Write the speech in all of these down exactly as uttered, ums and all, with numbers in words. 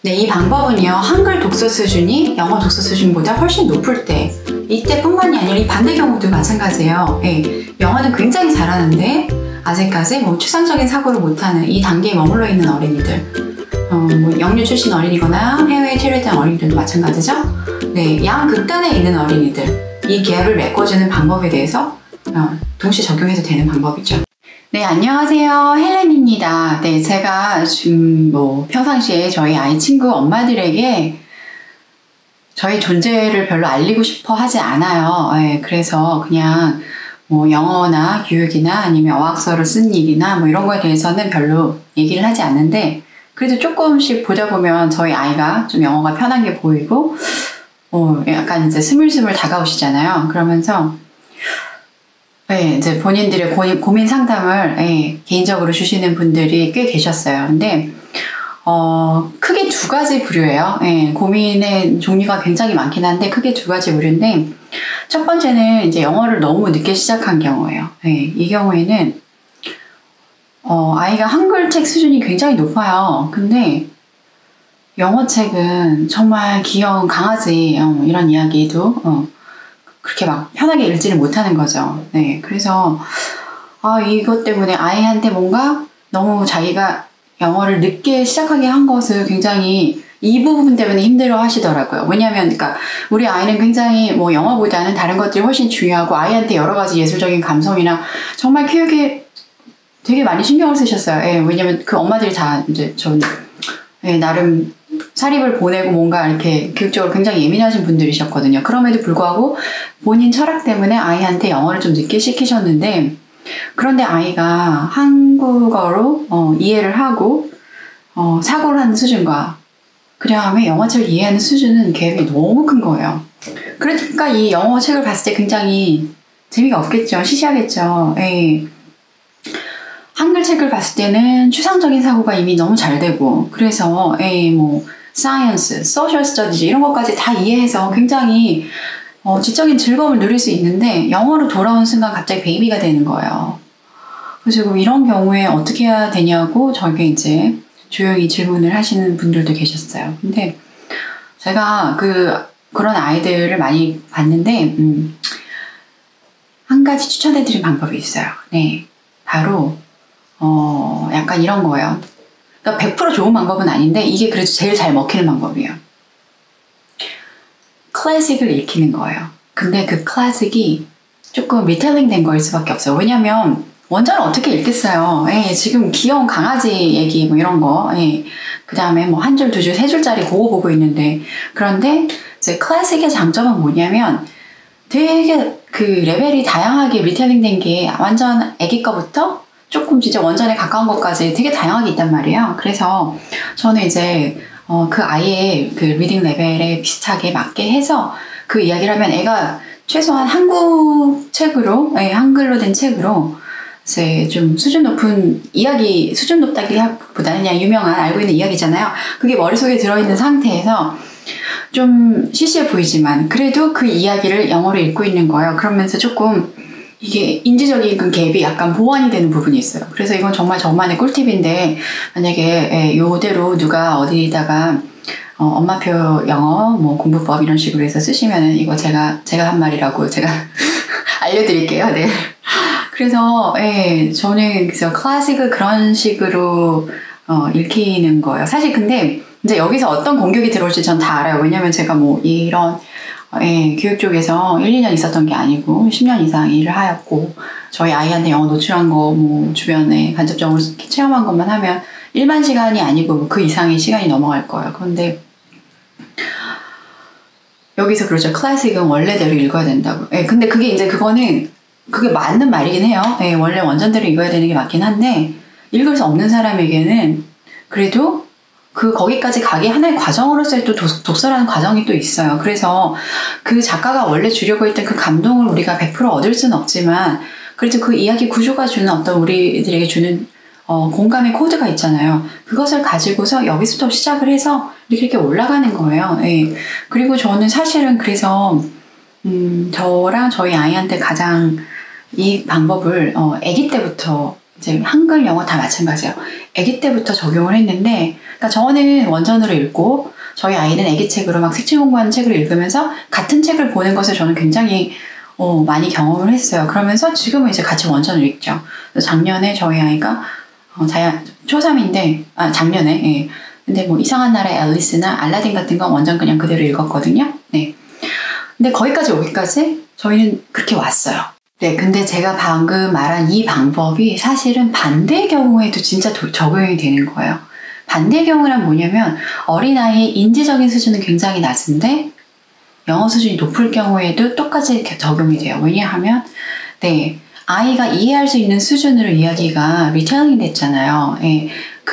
네, 이 방법은요, 한글 독서 수준이 영어 독서 수준보다 훨씬 높을 때, 이때뿐만이 아니라 이 반대 경우도 마찬가지예요. 네, 영어는 굉장히 잘하는데 아직까지 뭐 추상적인 사고를 못하는 이 단계에 머물러 있는 어린이들, 어, 뭐 영유 출신 어린이거나 해외에 체류된 어린이들도 마찬가지죠. 네, 양 극단에 있는 어린이들, 이 갭을 메꿔주는 방법에 대해서 어, 동시에 적용해도 되는 방법이죠. 네, 안녕하세요. 헬렌입니다. 네, 제가 지금 뭐 평상시에 저희 아이 친구 엄마들에게 저희 존재를 별로 알리고 싶어 하지 않아요. 네, 그래서 그냥 뭐 영어나 교육이나 아니면 어학서를 쓴 일이나 뭐 이런 거에 대해서는 별로 얘기를 하지 않는데, 그래도 조금씩 보다 보면 저희 아이가 좀 영어가 편한 게 보이고, 어, 약간 이제 스물스물 다가오시잖아요. 그러면서 네, 이제 본인들의 고민, 고민 상담을 네, 개인적으로 주시는 분들이 꽤 계셨어요. 근데 어, 크게 두 가지 부류예요. 네, 고민의 종류가 굉장히 많긴 한데 크게 두 가지 부류인데, 첫 번째는 이제 영어를 너무 늦게 시작한 경우예요. 네, 이 경우에는 어, 아이가 한글 책 수준이 굉장히 높아요. 근데 영어 책은 정말 귀여운 강아지 어, 이런 이야기도 어, 그렇게 막 편하게 읽지를 못하는 거죠. 네, 그래서 아, 이것 때문에 아이한테 뭔가 너무 자기가 영어를 늦게 시작하게 한 것을 굉장히 이 부분 때문에 힘들어 하시더라고요. 왜냐하면 그러니까 우리 아이는 굉장히 뭐 영어보다는 다른 것들이 훨씬 중요하고, 아이한테 여러 가지 예술적인 감성이나 정말 교육에 되게 많이 신경을 쓰셨어요. 예, 왜냐면 그 엄마들이 다 이제 전 예, 나름 사립을 보내고 뭔가 이렇게 교육적으로 굉장히 예민하신 분들이셨거든요. 그럼에도 불구하고 본인 철학 때문에 아이한테 영어를 좀 늦게 시키셨는데, 그런데 아이가 한국어로 어, 이해를 하고 어, 사고를 하는 수준과 그 다음에 영어책을 이해하는 수준은 갭이 너무 큰 거예요. 그러니까 이 영어 책을 봤을 때 굉장히 재미가 없겠죠. 시시하겠죠. 에이. 한글 책을 봤을 때는 추상적인 사고가 이미 너무 잘 되고, 그래서 에이 뭐 사이언스, 소셜 스터디즈 이런 것까지 다 이해해서 굉장히 어, 지적인 즐거움을 누릴 수 있는데, 영어로 돌아온 순간 갑자기 베이비가 되는 거예요. 그래서 이런 경우에 어떻게 해야 되냐고 저에게 이제 조용히 질문을 하시는 분들도 계셨어요. 근데 제가 그 그런 아이들을 많이 봤는데 음, 한 가지 추천해드린 방법이 있어요. 네, 바로 어, 약간 이런 거예요. 그러니까 백 퍼센트 좋은 방법은 아닌데 이게 그래도 제일 잘 먹히는 방법이에요. 클래식을 읽히는 거예요. 근데 그 클래식이 조금 리텔링 된 거일 수밖에 없어요. 왜냐면 원전을 어떻게 읽겠어요. 예, 지금 귀여운 강아지 얘기 뭐 이런 거, 예, 그 다음에 뭐 한 줄, 두 줄, 세 줄짜리 그거 보고 있는데, 그런데 이제 클래식의 장점은 뭐냐면 되게 그 레벨이 다양하게 리텔링 된 게 완전 애기 거부터 조금 진짜 원전에 가까운 것까지 되게 다양하게 있단 말이에요. 그래서 저는 이제 어, 그 아이의 그 리딩 레벨에 비슷하게 맞게 해서 그 이야기를 하면 애가 최소한 한국 책으로, 예, 한글로 된 책으로 이제 좀 수준 높은 이야기, 수준 높다기보다는 그냥 유명한 알고 있는 이야기잖아요. 그게 머릿속에 들어있는 상태에서 좀 시시해 보이지만 그래도 그 이야기를 영어로 읽고 있는 거예요. 그러면서 조금 이게 인지적인 그 갭이 약간 보완이 되는 부분이 있어요. 그래서 이건 정말 저만의 꿀팁인데, 만약에 이대로 누가 어디다가 어, 엄마표 영어 뭐 공부법 이런 식으로 해서 쓰시면은 이거 제가 제가 한 말이라고 제가 알려드릴게요. 네. 그래서 예, 저는 그래서 클래식을 그런 식으로 어, 읽히는 거예요. 사실 근데 이제 여기서 어떤 공격이 들어올지 전 다 알아요. 왜냐면 제가 뭐 이런 예, 교육 쪽에서 일, 이 년 있었던 게 아니고 십 년 이상 일을 하였고, 저희 아이한테 영어 노출한 거 뭐 주변에 간접적으로 체험한 것만 하면 일반 시간이 아니고 그 이상의 시간이 넘어갈 거예요. 그런데 여기서 그렇죠. 클래식은 원래대로 읽어야 된다고. 예, 근데 그게 이제 그거는 그게 맞는 말이긴 해요. 예, 원래 원전대로 읽어야 되는 게 맞긴 한데, 읽을 수 없는 사람에게는 그래도 그 거기까지 가기 하나의 과정으로서의 또 독, 독서라는 과정이 또 있어요. 그래서 그 작가가 원래 주려고 했던 그 감동을 우리가 백 퍼센트 얻을 수는 없지만, 그래도 그 이야기 구조가 주는 어떤 우리들에게 주는 어, 공감의 코드가 있잖아요. 그것을 가지고서 여기서부터 시작을 해서 이렇게, 이렇게 올라가는 거예요. 예. 그리고 저는 사실은 그래서 음, 저랑 저희 아이한테 가장 이 방법을 어, 아기 때부터 이제 한글, 영어 다 마찬가지예요. 아기 때부터 적용을 했는데, 그러니까 저는 원전으로 읽고 저희 아이는 아기 책으로 막 색칠 공부하는 책을 읽으면서 같은 책을 보는 것을 저는 굉장히 어, 많이 경험을 했어요. 그러면서 지금은 이제 같이 원전을 읽죠. 작년에 저희 아이가 어, 자야, 초삼인데, 아, 작년에, 예. 근데 뭐 이상한 나라의 앨리스나 알라딘 같은 건 원전 그냥 그대로 읽었거든요. 네. 근데 거기까지 오기까지 저희는 그렇게 왔어요. 네, 근데 제가 방금 말한 이 방법이 사실은 반대의 경우에도 진짜 도, 적용이 되는 거예요. 반대의 경우란 뭐냐면 어린아이의 인지적인 수준은 굉장히 낮은데 영어 수준이 높을 경우에도 똑같이 적용이 돼요. 왜냐하면 네, 아이가 이해할 수 있는 수준으로 이야기가 리텔링이 됐잖아요. 예,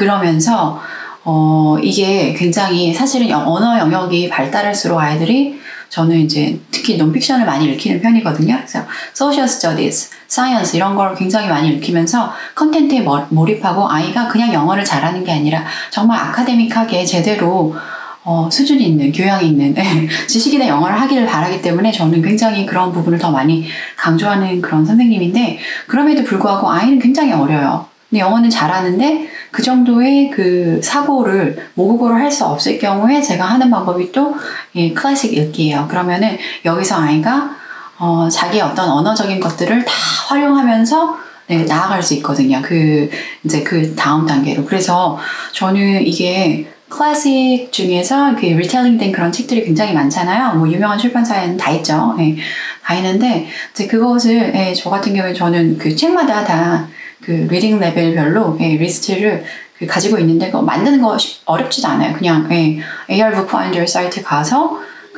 그러면서 어, 이게 굉장히 사실은 영, 언어 영역이 발달할수록 아이들이 저는 이제 특히 논픽션을 많이 읽히는 편이거든요. 그래서 social studies, science 이런 걸 굉장히 많이 읽히면서 컨텐츠에 몰입하고 아이가 그냥 영어를 잘하는 게 아니라 정말 아카데믹하게 제대로 어, 수준 있는, 교양 있는 지식인의 영어를 하기를 바라기 때문에 저는 굉장히 그런 부분을 더 많이 강조하는 그런 선생님인데 그럼에도 불구하고 아이는 굉장히 어려요. 근데 영어는 잘하는데 그 정도의 그 사고를 모국어로 할 수 없을 경우에 제가 하는 방법이 또 이 클래식 읽기예요. 그러면은 여기서 아이가 어, 자기 어떤 언어적인 것들을 다 활용하면서 네, 나아갈 수 있거든요. 그 이제 그 다음 단계로. 그래서 저는 이게 클래식 중에서 그 리텔링 된 그런 책들이 굉장히 많잖아요. 뭐 유명한 출판사에는 다 있죠. 네, 다 있는데 이제 그것을 네, 저 같은 경우에 저는 그 책마다 다 그 리딩 레벨별로 예, 리스트를 그 가지고 있는데 그거 만드는 거 어렵지도 않아요. 그냥 예, 에이알 북 파인더 사이트 가서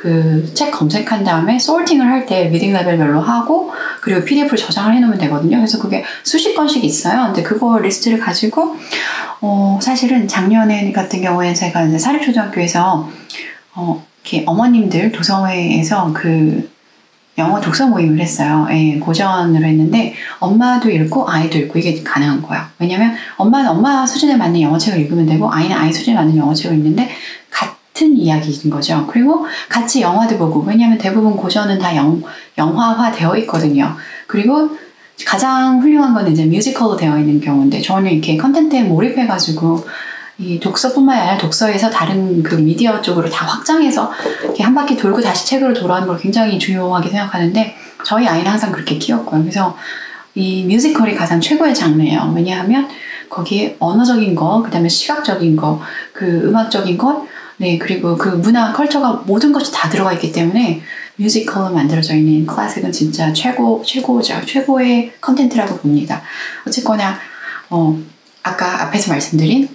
그 책 검색한 다음에 소팅을 할 때 리딩 레벨별로 하고 그리고 피디에프를 저장을 해놓으면 되거든요. 그래서 그게 수십 건씩 있어요. 근데 그거 리스트를 가지고 어, 사실은 작년에 같은 경우에 제가 이제 사립초등학교에서 어, 이렇게 어머님들 도서회에서 그 영어 독서 모임을 했어요. 예, 고전으로 했는데 엄마도 읽고 아이도 읽고 이게 가능한 거예요. 왜냐면 엄마는 엄마 수준에 맞는 영어책을 읽으면 되고 아이는 아이 수준에 맞는 영어책을 읽는데 같은 이야기인 거죠. 그리고 같이 영화도 보고 왜냐면 대부분 고전은 다 영, 영화화 되어 있거든요. 그리고 가장 훌륭한 건 이제 뮤지컬로 되어 있는 경우인데 저는 이렇게 컨텐츠에 몰입해가지고 이 독서뿐만 아니라 독서에서 다른 그 미디어 쪽으로 다 확장해서 이렇게 한 바퀴 돌고 다시 책으로 돌아오는 걸 굉장히 중요하게 생각하는데 저희 아이는 항상 그렇게 키웠고요. 그래서 이 뮤지컬이 가장 최고의 장르예요. 왜냐하면 거기에 언어적인 거, 그 다음에 시각적인 거, 그 음악적인 것, 네, 그리고 그 문화, 컬처가 모든 것이 다 들어가 있기 때문에 뮤지컬로 만들어져 있는 클래식은 진짜 최고, 최고죠. 최고의 컨텐츠라고 봅니다. 어쨌거나 어, 아까 앞에서 말씀드린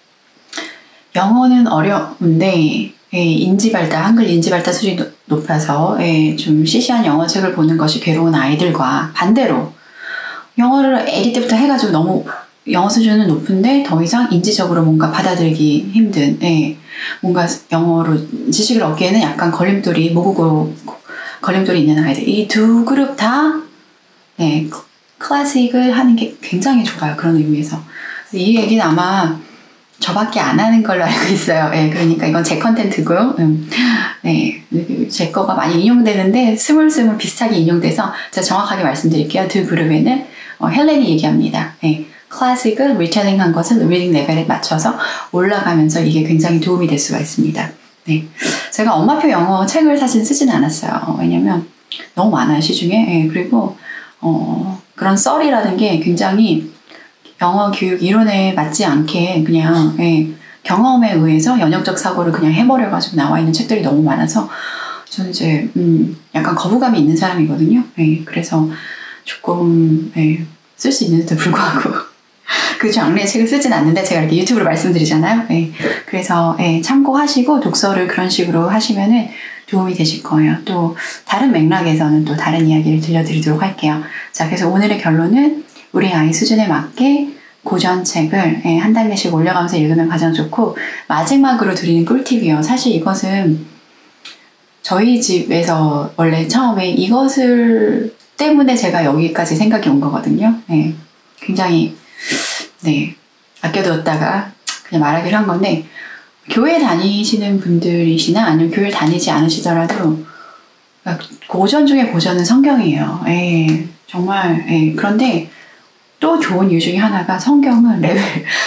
영어는 어려운데 예, 인지발달, 한글 인지발달 수준이 높아서 예, 좀 시시한 영어책을 보는 것이 괴로운 아이들과 반대로 영어를 아기 때부터 해가지고 너무 영어 수준은 높은데 더 이상 인지적으로 뭔가 받아들이기 힘든 예, 뭔가 영어로 지식을 얻기에는 약간 걸림돌이 모국어로 걸림돌이 있는 아이들 이 두 그룹 다 예, 클래식을 하는 게 굉장히 좋아요. 그런 의미에서 이 얘기는 아마 저밖에 안 하는 걸로 알고 있어요. 예, 그러니까 이건 제 컨텐츠고요. 음, 네, 제 거가 많이 인용되는데 스물스물 비슷하게 인용돼서 제가 정확하게 말씀드릴게요. 두 그룹에는 어, 헬렌이 얘기합니다. 예, 클래식을 리텔링한 것은 리딩 레벨에 맞춰서 올라가면서 이게 굉장히 도움이 될 수가 있습니다. 네, 제가 엄마표 영어 책을 사실 쓰진 않았어요. 왜냐면 너무 많아요, 시중에. 예, 그리고 어, 그런 썰이라는 게 굉장히 영어 교육 이론에 맞지 않게 그냥 예, 경험에 의해서 연역적 사고를 그냥 해버려가지고 나와 있는 책들이 너무 많아서 저는 이제 음, 약간 거부감이 있는 사람이거든요. 예, 그래서 조금 예, 쓸 수 있는데도 불구하고 그 장르의 책을 쓰진 않는데 제가 이렇게 유튜브로 말씀드리잖아요. 예, 그래서 예, 참고하시고 독서를 그런 식으로 하시면은 도움이 되실 거예요. 또 다른 맥락에서는 또 다른 이야기를 들려드리도록 할게요. 자, 그래서 오늘의 결론은 우리 아이 수준에 맞게 고전책을 한 단계씩 올려가면서 읽으면 가장 좋고 마지막으로 드리는 꿀팁이에요. 사실 이것은 저희 집에서 원래 처음에 이것을 때문에 제가 여기까지 생각이 온 거거든요. 네, 굉장히 네 아껴두었다가 그냥 말하기로 한 건데 교회 다니시는 분들이시나 아니면 교회 다니지 않으시더라도 고전 중에 고전은 성경이에요. 예, 정말 예, 그런데 또 좋은 이유 중에 하나가 성경은 레벨,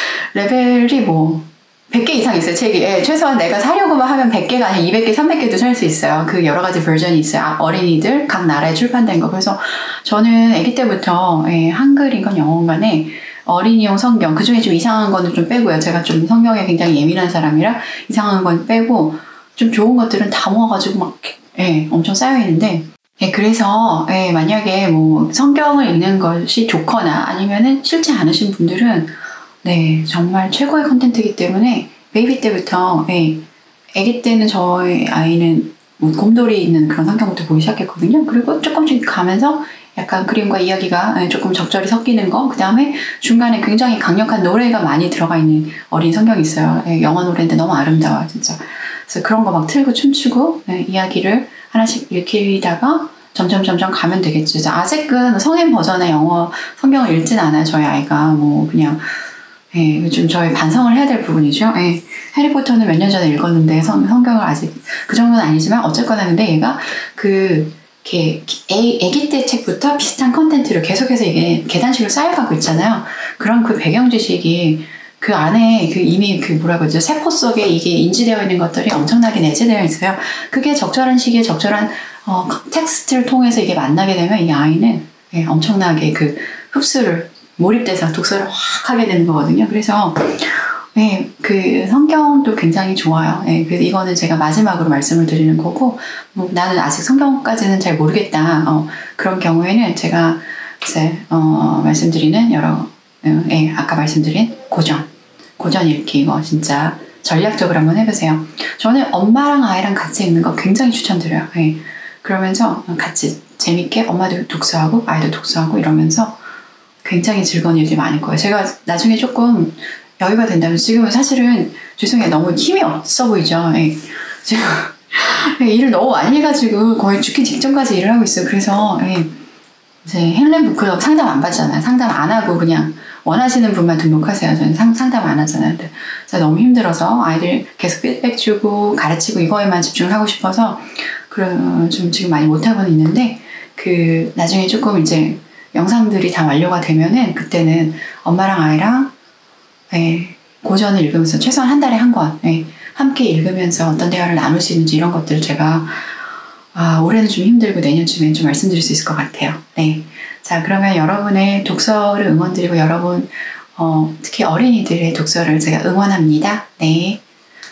레벨이 뭐 백 개 이상 있어요, 책이. 예, 최소한 내가 사려고만 하면 백 개가 아니라 이백 개, 삼백 개도 살 수 있어요. 그 여러 가지 버전이 있어요. 어린이들, 각 나라에 출판된 거. 그래서 저는 아기 때부터 예, 한글인 건 영어인 간에 어린이용 성경, 그 중에 좀 이상한 거는 좀 빼고요. 제가 좀 성경에 굉장히 예민한 사람이라 이상한 건 빼고 좀 좋은 것들은 다 모아가지고 막 예, 엄청 쌓여있는데 예, 그래서 예, 만약에 뭐 성경을 읽는 것이 좋거나 아니면은 싫지 않으신 분들은 네, 정말 최고의 컨텐츠이기 때문에 베이비 때부터 예, 아기 때는 저희 아이는 뭐 곰돌이 있는 그런 성경부터 보기 시작했거든요. 그리고 조금씩 가면서 약간 그림과 이야기가 조금 적절히 섞이는 거, 그 다음에 중간에 굉장히 강력한 노래가 많이 들어가 있는 어린 성경이 있어요. 예, 영어 노래인데 너무 아름다워요, 진짜. 그래서 그런 거 막 틀고 춤추고 예, 이야기를 하나씩 읽히다가 점점 점점 가면 되겠죠. 아직은 성인 버전의 영어 성경을 읽진 않아요, 저희 아이가. 뭐 그냥 예, 좀 저희 반성을 해야 될 부분이죠. 예, 해리포터는 몇 년 전에 읽었는데 성, 성경을 아직 그 정도는 아니지만 어쨌거나 근데 얘가 그 이렇게 애기 때 책부터 비슷한 컨텐츠를 계속해서 이게 계단식으로 쌓여가고 있잖아요. 그런 그 배경 지식이 그 안에 그 이미 그 뭐라고 하죠? 세포 속에 이게 인지되어 있는 것들이 엄청나게 내재되어 있어요. 그게 적절한 시기에 적절한 어, 텍스트를 통해서 이게 만나게 되면 이 아이는 예, 엄청나게 그 흡수를 몰입돼서 독서를 확 하게 되는 거거든요. 그래서 네, 그 성경도 굉장히 좋아요. 네, 그래서 이거는 제가 마지막으로 말씀을 드리는 거고 뭐 나는 아직 성경까지는 잘 모르겠다. 어, 그런 경우에는 제가 이제 어, 말씀드리는 여러 네, 아까 말씀드린 고전 고전 읽기 이거 진짜 전략적으로 한번 해보세요. 저는 엄마랑 아이랑 같이 읽는 거 굉장히 추천드려요. 네, 그러면서 같이 재밌게 엄마도 독서하고 아이도 독서하고 이러면서 굉장히 즐거운 일들이 많을 거예요. 제가 나중에 조금 여유가 된다면 지금은 사실은 죄송해요. 너무 힘이 없어 보이죠. 예. 제가 일을 너무 많이 해가지고 거의 죽기 직전까지 일을 하고 있어요. 그래서 예. 이제 헬렌 북클럽 상담 안 받잖아요. 상담 안 하고 그냥 원하시는 분만 등록하세요. 저는 상, 상담 안 하잖아요. 근데 제가 너무 힘들어서 아이들 계속 피드백 주고 가르치고 이거에만 집중을 하고 싶어서 그럼 좀 지금 많이 못하고는 있는데 그 나중에 조금 이제 영상들이 다 완료가 되면은 그때는 엄마랑 아이랑 예, 고전을 읽으면서 최소한 한 달에 한 권 예, 함께 읽으면서 어떤 대화를 나눌 수 있는지 이런 것들을 제가 아, 올해는 좀 힘들고 내년쯤엔 좀 말씀드릴 수 있을 것 같아요. 네, 자 그러면 여러분의 독서를 응원드리고 여러분 어, 특히 어린이들의 독서를 제가 응원합니다. 네.